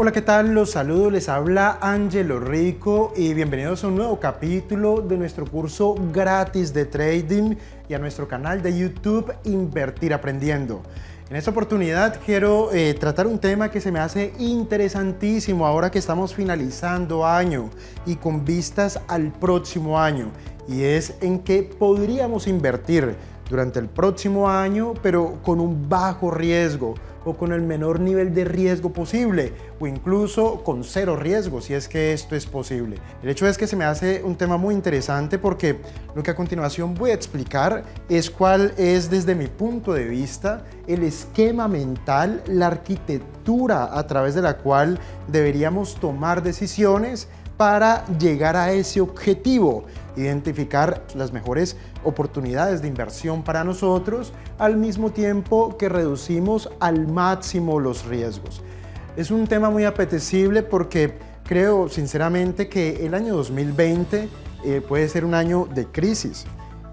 Hola, ¿qué tal? Los saludo, les habla Ángelo Rico y bienvenidos a un nuevo capítulo de nuestro curso gratis de trading y a nuestro canal de YouTube Invertir Aprendiendo. En esta oportunidad quiero tratar un tema que se me hace interesantísimo ahora que estamos finalizando año y con vistas al próximo año, y es en qué podríamos invertir durante el próximo año, pero con un bajo riesgo o con el menor nivel de riesgo posible, o incluso con cero riesgo, si es que esto es posible. El hecho es que se me hace un tema muy interesante porque lo que a continuación voy a explicar es cuál es, desde mi punto de vista, el esquema mental, la arquitectura a través de la cual deberíamos tomar decisiones para llegar a ese objetivo, identificar las mejores oportunidades de inversión para nosotros, al mismo tiempo que reducimos al máximo los riesgos. Es un tema muy apetecible porque creo sinceramente que el año 2020 puede ser un año de crisis,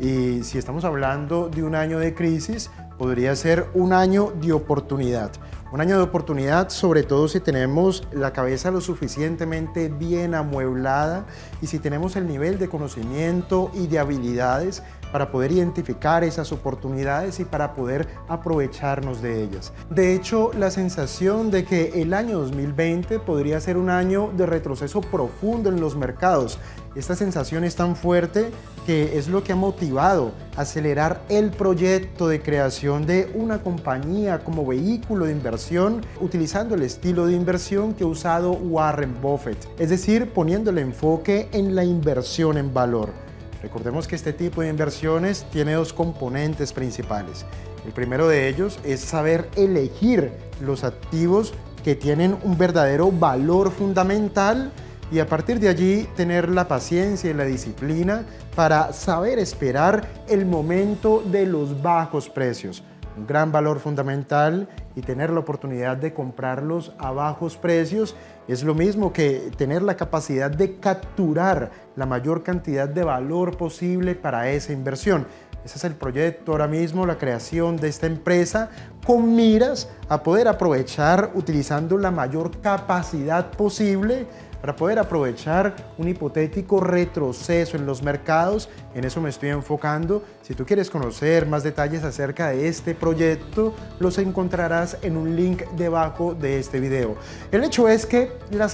y si estamos hablando de un año de crisis, podría ser un año de oportunidad. Un año de oportunidad, sobre todo si tenemos la cabeza lo suficientemente bien amueblada y si tenemos el nivel de conocimiento y de habilidades para poder identificar esas oportunidades y para poder aprovecharnos de ellas. De hecho, la sensación de que el año 2020 podría ser un año de retroceso profundo en los mercados, esta sensación es tan fuerte que es lo que ha motivado a acelerar el proyecto de creación de una compañía como vehículo de inversión, utilizando el estilo de inversión que ha usado Warren Buffett, es decir, poniendo el enfoque en la inversión en valor. Recordemos que este tipo de inversiones tiene dos componentes principales. El primero de ellos es saber elegir los activos que tienen un verdadero valor fundamental, y a partir de allí tener la paciencia y la disciplina para saber esperar el momento de los bajos precios. Un gran valor fundamental y tener la oportunidad de comprarlos a bajos precios es lo mismo que tener la capacidad de capturar la mayor cantidad de valor posible para esa inversión. Ese es el proyecto ahora mismo, la creación de esta empresa con miras a poder aprovechar utilizando la mayor capacidad posible para poder aprovechar un hipotético retroceso en los mercados. En eso me estoy enfocando. Si tú quieres conocer más detalles acerca de este proyecto, los encontrarás en un link debajo de este video. El hecho es que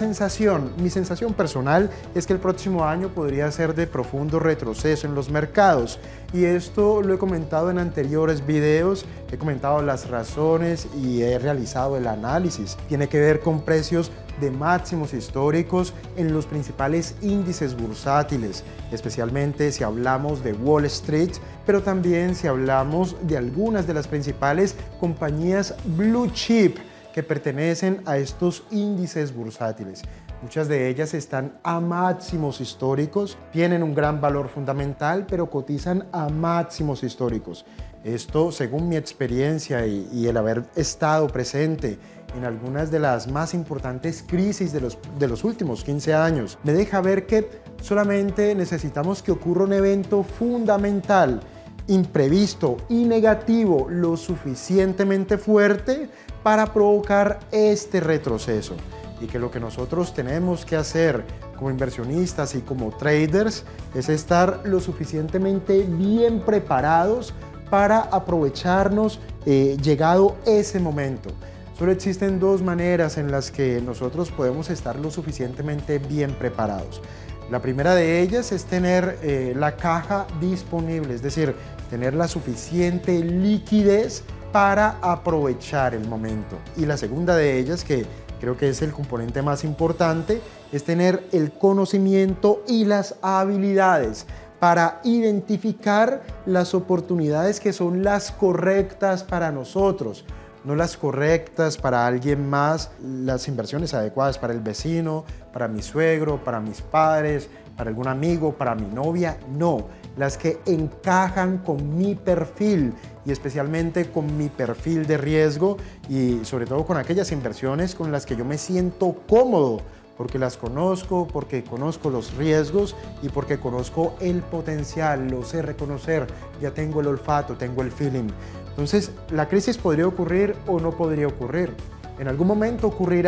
mi sensación personal es que el próximo año podría ser de profundo retroceso en los mercados. Y esto lo he comentado en anteriores videos, he comentado las razones y he realizado el análisis. Tiene que ver con precios de máximos históricos en los principales índices bursátiles, especialmente si hablamos de Wall Street, pero también si hablamos de algunas de las principales compañías blue chip que pertenecen a estos índices bursátiles. Muchas de ellas están a máximos históricos, tienen un gran valor fundamental, pero cotizan a máximos históricos. Esto, según mi experiencia y el haber estado presente en algunas de las más importantes crisis de los últimos 15 años, me deja ver que solamente necesitamos que ocurra un evento fundamental, imprevisto y negativo lo suficientemente fuerte para provocar este retroceso. Y que lo que nosotros tenemos que hacer como inversionistas y como traders es estar lo suficientemente bien preparados para aprovecharnos llegado ese momento. Solo existen dos maneras en las que nosotros podemos estar lo suficientemente bien preparados. La primera de ellas es tener la caja disponible, es decir, tener la suficiente liquidez para aprovechar el momento. Y la segunda de ellas, que creo que es el componente más importante, es tener el conocimiento y las habilidades para identificar las oportunidades que son las correctas para nosotros, no las correctas para alguien más, las inversiones adecuadas para el vecino, para mi suegro, para mis padres, para algún amigo, para mi novia, no, las que encajan con mi perfil y especialmente con mi perfil de riesgo, y sobre todo con aquellas inversiones con las que yo me siento cómodo, porque las conozco, porque conozco los riesgos y porque conozco el potencial, lo sé reconocer, ya tengo el olfato, tengo el feeling. Entonces, la crisis podría ocurrir o no podría ocurrir. En algún momento ocurrirá,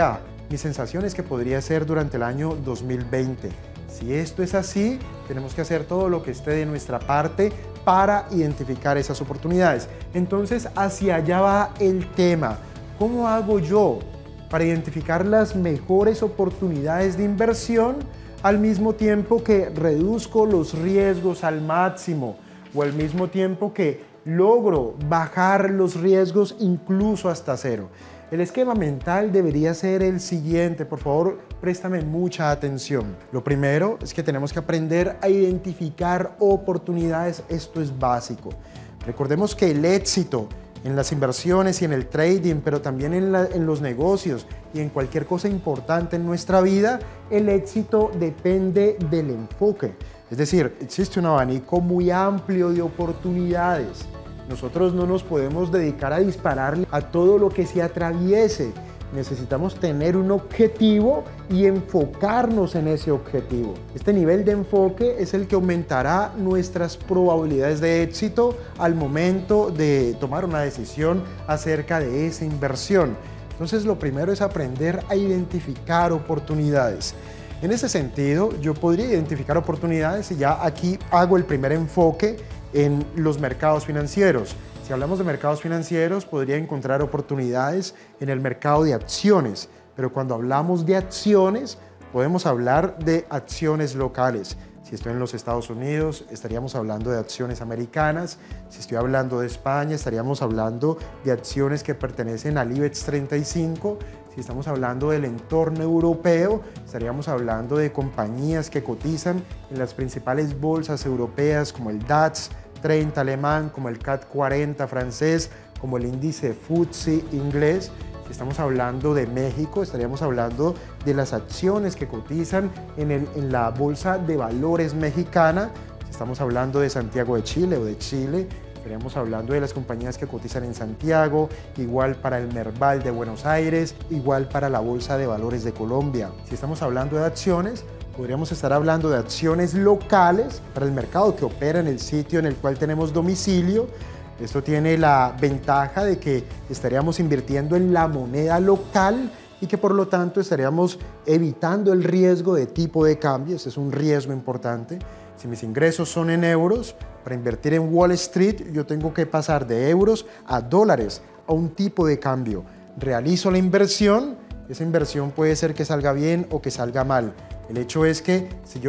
Mi sensación es que podría ser durante el año 2020. Si esto es así, tenemos que hacer todo lo que esté de nuestra parte para identificar esas oportunidades. Entonces, hacia allá va el tema. ¿Cómo hago yo para identificar las mejores oportunidades de inversión al mismo tiempo que reduzco los riesgos al máximo o al mismo tiempo que logro bajar los riesgos incluso hasta cero? El esquema mental debería ser el siguiente, por favor, préstame mucha atención. Lo primero es que tenemos que aprender a identificar oportunidades, esto es básico. Recordemos que el éxito en las inversiones y en el trading, pero también en los negocios y en cualquier cosa importante en nuestra vida, el éxito depende del enfoque. Es decir, existe un abanico muy amplio de oportunidades. Nosotros no nos podemos dedicar a dispararle a todo lo que se atraviese. Necesitamos tener un objetivo y enfocarnos en ese objetivo. Este nivel de enfoque es el que aumentará nuestras probabilidades de éxito al momento de tomar una decisión acerca de esa inversión. Entonces, lo primero es aprender a identificar oportunidades. En ese sentido, yo podría identificar oportunidades y ya aquí hago el primer enfoque en los mercados financieros. Si hablamos de mercados financieros, podría encontrar oportunidades en el mercado de acciones, pero cuando hablamos de acciones, podemos hablar de acciones locales. Si estoy en los Estados Unidos, estaríamos hablando de acciones americanas. Si estoy hablando de España, estaríamos hablando de acciones que pertenecen al IBEX 35. Si estamos hablando del entorno europeo, estaríamos hablando de compañías que cotizan en las principales bolsas europeas como el DAX 30 alemán, como el CAC 40 francés, como el índice FTSE inglés. Si estamos hablando de México, estaríamos hablando de las acciones que cotizan en la Bolsa de Valores mexicana. Si estamos hablando de Santiago de Chile o de Chile, estaríamos hablando de las compañías que cotizan en Santiago, igual para el Merval de Buenos Aires, igual para la Bolsa de Valores de Colombia. Si estamos hablando de acciones, podríamos estar hablando de acciones locales para el mercado que opera en el sitio en el cual tenemos domicilio. Esto tiene la ventaja de que estaríamos invirtiendo en la moneda local y que por lo tanto estaríamos evitando el riesgo de tipo de cambio. Ese es un riesgo importante. Si mis ingresos son en euros, para invertir en Wall Street yo tengo que pasar de euros a dólares, a un tipo de cambio. Realizo la inversión, esa inversión puede ser que salga bien o que salga mal. El hecho es que si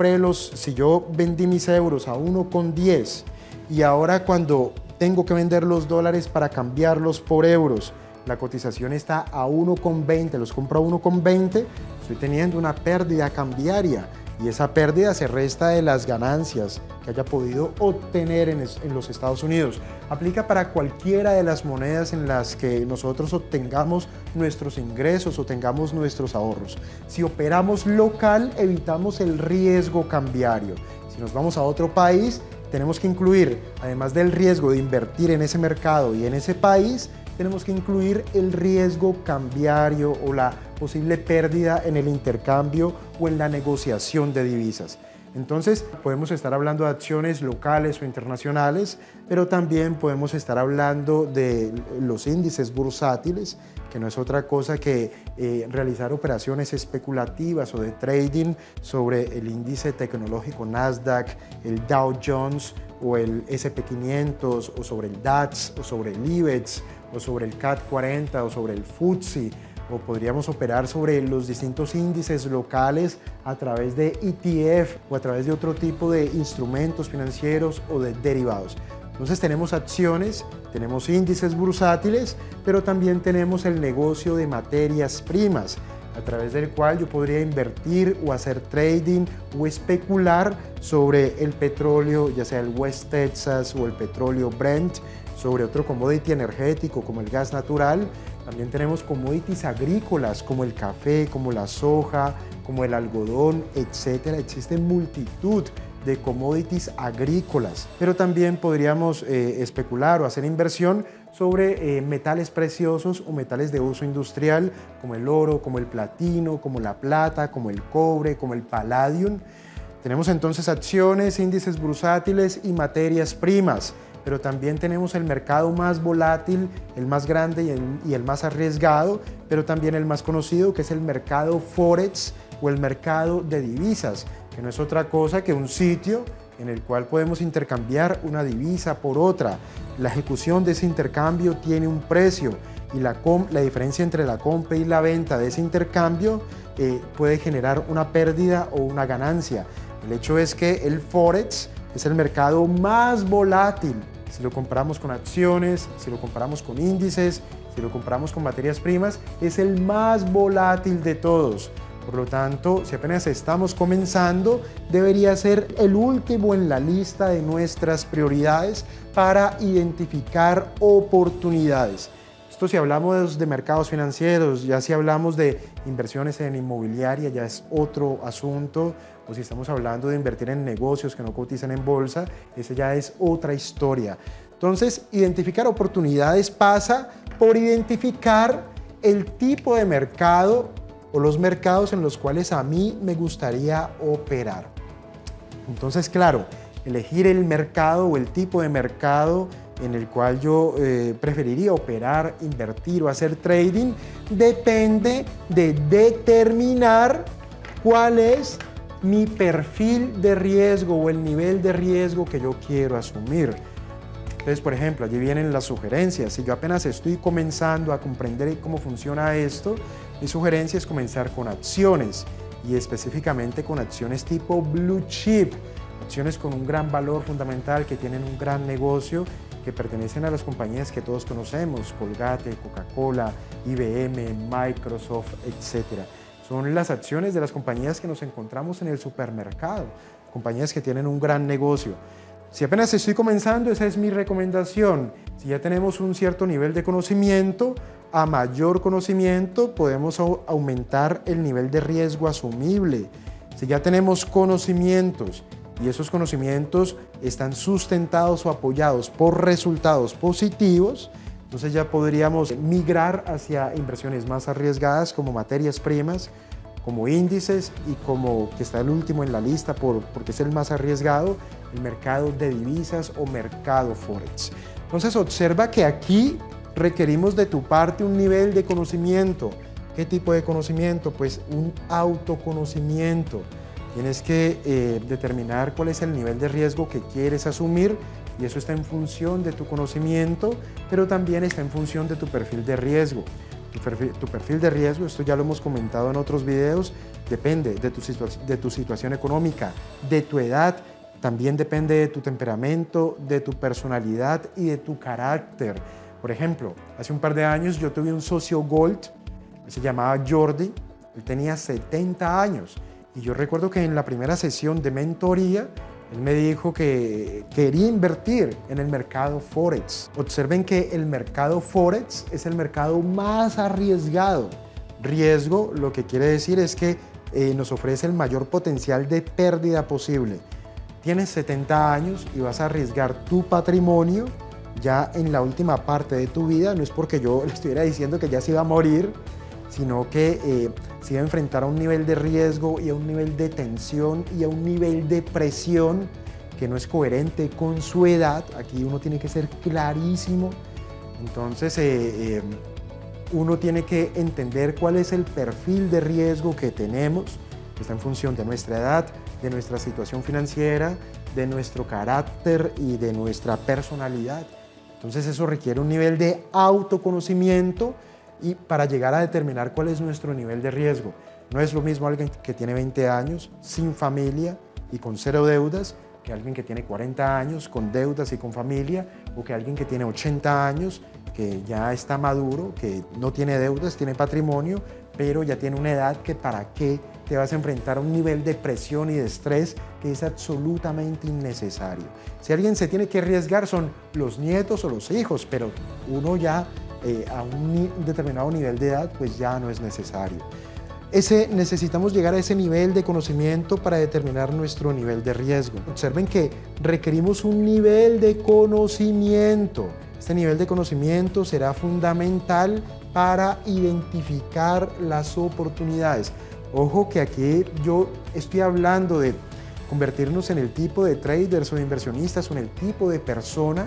yo vendí mis euros a 1,10 y ahora cuando tengo que vender los dólares para cambiarlos por euros, la cotización está a 1,20, los compro a 1,20, estoy teniendo una pérdida cambiaria y esa pérdida se resta de las ganancias que haya podido obtener en los Estados Unidos. Aplica para cualquiera de las monedas en las que nosotros obtengamos nuestros ingresos o tengamos nuestros ahorros. Si operamos local, evitamos el riesgo cambiario. Si nos vamos a otro país, tenemos que incluir, además del riesgo de invertir en ese mercado y en ese país, tenemos que incluir el riesgo cambiario o la posible pérdida en el intercambio o en la negociación de divisas. Entonces, podemos estar hablando de acciones locales o internacionales, pero también podemos estar hablando de los índices bursátiles, que no es otra cosa que realizar operaciones especulativas o de trading sobre el índice tecnológico Nasdaq, el Dow Jones o el S&P 500 o sobre el DAX o sobre el IBEX o sobre el CAC 40 o sobre el FTSE, o podríamos operar sobre los distintos índices locales a través de ETF o a través de otro tipo de instrumentos financieros o de derivados. Entonces tenemos acciones, tenemos índices bursátiles, pero también tenemos el negocio de materias primas, a través del cual yo podría invertir o hacer trading o especular sobre el petróleo, ya sea el West Texas o el petróleo Brent, sobre otro commodity energético como el gas natural. También tenemos commodities agrícolas como el café, como la soja, como el algodón, etc. Existen multitud de commodities agrícolas, pero también podríamos especular o hacer inversión sobre metales preciosos o metales de uso industrial como el oro, como el platino, como la plata, como el cobre, como el palladium. Tenemos entonces acciones, índices bursátiles y materias primas. pero también tenemos el mercado más volátil, el más grande y el más arriesgado, pero también el más conocido, que es el mercado Forex o el mercado de divisas, que no es otra cosa que un sitio en el cual podemos intercambiar una divisa por otra. La ejecución de ese intercambio tiene un precio y la diferencia entre la compra y la venta de ese intercambio puede generar una pérdida o una ganancia. El hecho es que el Forex es el mercado más volátil. Si lo comparamos con acciones, si lo comparamos con índices, si lo comparamos con materias primas, es el más volátil de todos. Por lo tanto, si apenas estamos comenzando, debería ser el último en la lista de nuestras prioridades para identificar oportunidades. Esto si hablamos de mercados financieros, ya si hablamos de inversiones en inmobiliaria, ya es otro asunto, o si estamos hablando de invertir en negocios que no cotizan en bolsa, esa ya es otra historia. Entonces, identificar oportunidades pasa por identificar el tipo de mercado o los mercados en los cuales a mí me gustaría operar. Entonces, claro, elegir el mercado o el tipo de mercado en el cual yo preferiría operar, invertir o hacer trading depende de determinar cuál es mi perfil de riesgo o el nivel de riesgo que yo quiero asumir. Entonces, por ejemplo, allí vienen las sugerencias. Si yo apenas estoy comenzando a comprender cómo funciona esto, mi sugerencia es comenzar con acciones y específicamente con acciones tipo blue chip, acciones con un gran valor fundamental, que tienen un gran negocio, que pertenecen a las compañías que todos conocemos, Colgate, Coca-Cola, IBM, Microsoft, etc. Son las acciones de las compañías que nos encontramos en el supermercado, compañías que tienen un gran negocio. Si apenas estoy comenzando, esa es mi recomendación. Si ya tenemos un cierto nivel de conocimiento, a mayor conocimiento podemos aumentar el nivel de riesgo asumible. Si ya tenemos conocimientos y esos conocimientos están sustentados o apoyados por resultados positivos, entonces ya podríamos migrar hacia inversiones más arriesgadas como materias primas, como índices y como que está el último en la lista porque es el más arriesgado, el mercado de divisas o mercado Forex. Entonces observa que aquí requerimos de tu parte un nivel de conocimiento. ¿Qué tipo de conocimiento? Pues un autoconocimiento. Tienes que determinar cuál es el nivel de riesgo que quieres asumir y eso está en función de tu conocimiento, pero también está en función de tu perfil de riesgo. Tu perfil de riesgo, esto ya lo hemos comentado en otros videos, depende de tu situación económica, de tu edad, también depende de tu temperamento, de tu personalidad y de tu carácter. Por ejemplo, hace un par de años yo tuve un socio Gold, se llamaba Jordi, él tenía 70 años y yo recuerdo que en la primera sesión de mentoría él me dijo que quería invertir en el mercado Forex. Observen que el mercado Forex es el mercado más arriesgado. Riesgo, lo que quiere decir es que nos ofrece el mayor potencial de pérdida posible. Tienes 70 años y vas a arriesgar tu patrimonio ya en la última parte de tu vida. No es porque yo le estuviera diciendo que ya se iba a morir, sino que se iba a enfrentar a un nivel de riesgo y a un nivel de tensión y a un nivel de presión que no es coherente con su edad. Aquí uno tiene que ser clarísimo. Entonces, uno tiene que entender cuál es el perfil de riesgo que tenemos, que está en función de nuestra edad, de nuestra situación financiera, de nuestro carácter y de nuestra personalidad. Entonces, eso requiere un nivel de autoconocimiento y para llegar a determinar cuál es nuestro nivel de riesgo. No es lo mismo alguien que tiene 20 años, sin familia y con 0 deudas, que alguien que tiene 40 años con deudas y con familia, o que alguien que tiene 80 años, que ya está maduro, que no tiene deudas, tiene patrimonio, pero ya tiene una edad que para qué te vas a enfrentar a un nivel de presión y de estrés que es absolutamente innecesario. Si alguien se tiene que arriesgar son los nietos o los hijos, pero uno ya a un determinado nivel de edad pues ya no es necesario. Necesitamos llegar a ese nivel de conocimiento para determinar nuestro nivel de riesgo. Observen que requerimos un nivel de conocimiento. Este nivel de conocimiento será fundamental para identificar las oportunidades. Ojo que aquí yo estoy hablando de convertirnos en el tipo de traders o de inversionistas o en el tipo de persona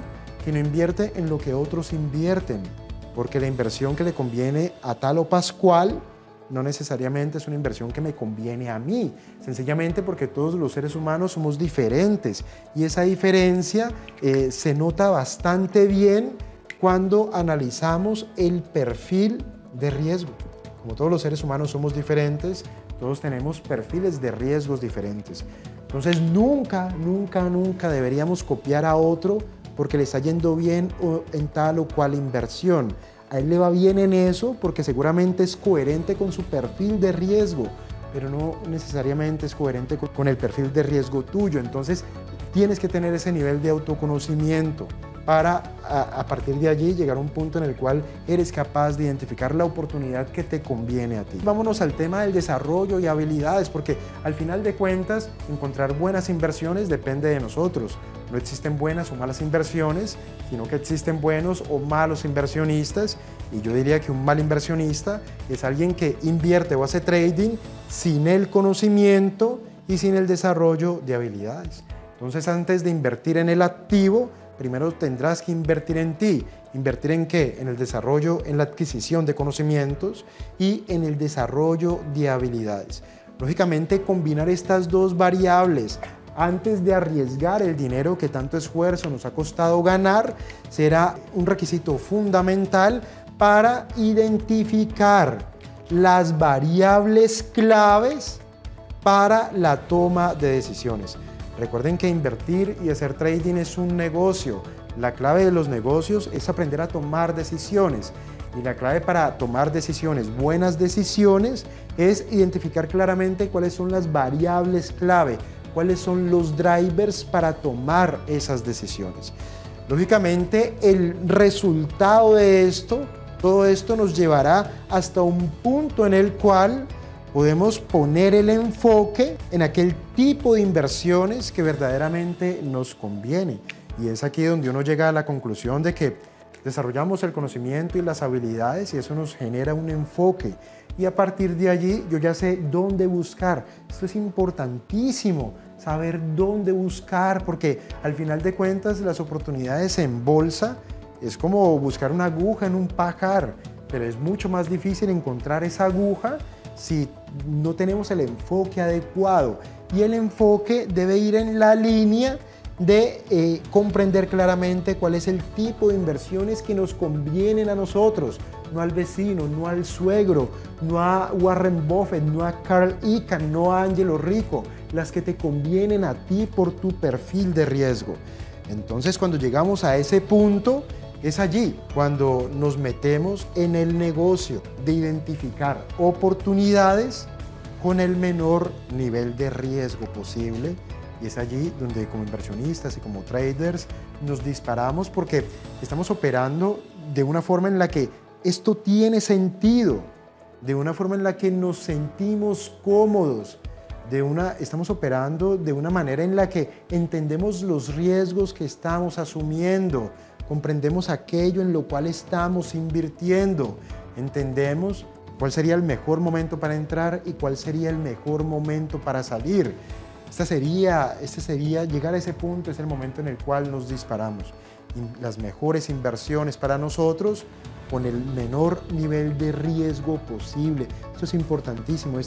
sino invierte en lo que otros invierten, porque la inversión que le conviene a tal o pascual no necesariamente es una inversión que me conviene a mí, sencillamente porque todos los seres humanos somos diferentes y esa diferencia se nota bastante bien cuando analizamos el perfil de riesgo. Como todos los seres humanos somos diferentes, todos tenemos perfiles de riesgos diferentes. Entonces nunca deberíamos copiar a otro porque le está yendo bien en tal o cual inversión. A él le va bien en eso porque seguramente es coherente con su perfil de riesgo, pero no necesariamente es coherente con el perfil de riesgo tuyo. Entonces tienes que tener ese nivel de autoconocimiento para a partir de allí llegar a un punto en el cual eres capaz de identificar la oportunidad que te conviene a ti. Vámonos al tema del desarrollo y habilidades, porque al final de cuentas encontrar buenas inversiones depende de nosotros. No existen buenas o malas inversiones, sino que existen buenos o malos inversionistas, y yo diría que un mal inversionista es alguien que invierte o hace trading sin el conocimiento y sin el desarrollo de habilidades. Entonces, antes de invertir en el activo, primero tendrás que invertir en ti. ¿Invertir en qué? En el desarrollo, en la adquisición de conocimientos y en el desarrollo de habilidades. Lógicamente, combinar estas dos variables antes de arriesgar el dinero que tanto esfuerzo nos ha costado ganar será un requisito fundamental para identificar las variables claves para la toma de decisiones. Recuerden que invertir y hacer trading es un negocio. La clave de los negocios es aprender a tomar decisiones. Y la clave para tomar decisiones, buenas decisiones, es identificar claramente cuáles son las variables clave, cuáles son los drivers para tomar esas decisiones. Lógicamente, el resultado de esto, todo esto nos llevará hasta un punto en el cual podemos poner el enfoque en aquel tipo de inversiones que verdaderamente nos conviene. Y es aquí donde uno llega a la conclusión de que desarrollamos el conocimiento y las habilidades y eso nos genera un enfoque. Y a partir de allí yo ya sé dónde buscar. Esto es importantísimo, saber dónde buscar, porque al final de cuentas las oportunidades en bolsa es como buscar una aguja en un pajar, pero es mucho más difícil encontrar esa aguja si no tenemos el enfoque adecuado, y el enfoque debe ir en la línea de comprender claramente cuál es el tipo de inversiones que nos convienen a nosotros, no al vecino, no al suegro, no a Warren Buffett, no a Carl Icahn, no a Angelo Rico, las que te convienen a ti por tu perfil de riesgo. Entonces, cuando llegamos a ese punto, es allí cuando nos metemos en el negocio de identificar oportunidades con el menor nivel de riesgo posible, y es allí donde como inversionistas y como traders nos disparamos porque estamos operando de una forma en la que esto tiene sentido, de una forma en la que nos sentimos cómodos, estamos operando de una manera en la que entendemos los riesgos que estamos asumiendo, comprendemos aquello en lo cual estamos invirtiendo, entendemos cuál sería el mejor momento para entrar y cuál sería el mejor momento para salir. Este sería llegar a ese punto, es el momento en el cual nos disparamos. Las mejores inversiones para nosotros con el menor nivel de riesgo posible. Esto es importantísimo.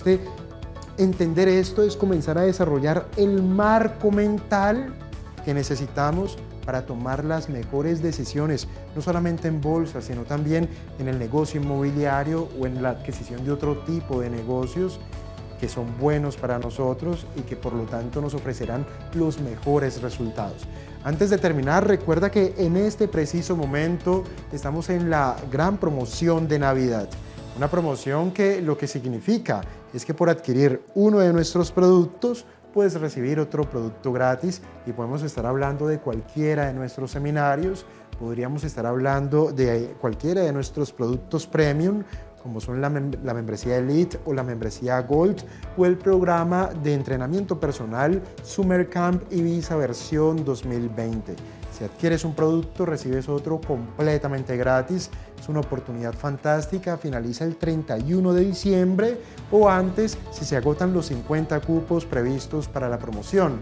Entender esto es comenzar a desarrollar el marco mental que necesitamos para tomar las mejores decisiones, no solamente en bolsa, sino también en el negocio inmobiliario o en la adquisición de otro tipo de negocios que son buenos para nosotros y que por lo tanto nos ofrecerán los mejores resultados. Antes de terminar, recuerda que en este preciso momento estamos en la gran promoción de Navidad. Una promoción que lo que significa es que por adquirir uno de nuestros productos puedes recibir otro producto gratis, y podemos estar hablando de cualquiera de nuestros seminarios, podríamos estar hablando de cualquiera de nuestros productos premium, como son la membresía Elite o la membresía Gold o el programa de entrenamiento personal Summer Camp Ibiza versión 2020. Si adquieres un producto, recibes otro completamente gratis. Es una oportunidad fantástica, finaliza el 31 de diciembre o antes si se agotan los 50 cupos previstos para la promoción.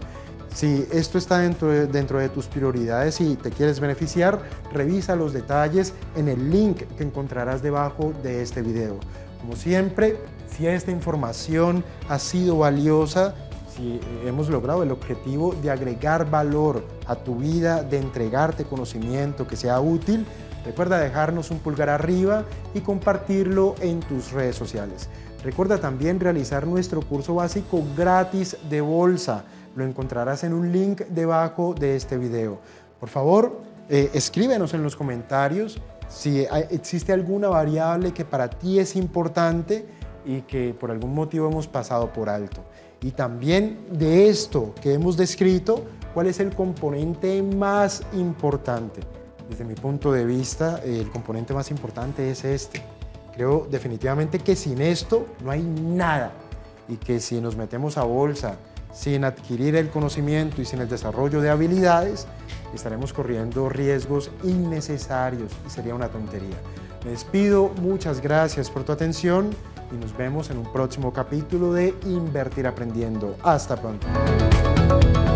Si esto está dentro de tus prioridades y te quieres beneficiar, revisa los detalles en el link que encontrarás debajo de este video. Como siempre, si esta información ha sido valiosa, si hemos logrado el objetivo de agregar valor a tu vida, de entregarte conocimiento que sea útil, recuerda dejarnos un pulgar arriba y compartirlo en tus redes sociales. Recuerda también realizar nuestro curso básico gratis de bolsa. Lo encontrarás en un link debajo de este video. Por favor, escríbenos en los comentarios si existe alguna variable que para ti es importante y que por algún motivo hemos pasado por alto. Y también de esto que hemos descrito, ¿cuál es el componente más importante? Desde mi punto de vista, el componente más importante es este. Creo definitivamente que sin esto no hay nada y que si nos metemos a bolsa sin adquirir el conocimiento y sin el desarrollo de habilidades, estaremos corriendo riesgos innecesarios y sería una tontería. Me despido, muchas gracias por tu atención y nos vemos en un próximo capítulo de Invertir Aprendiendo. Hasta pronto.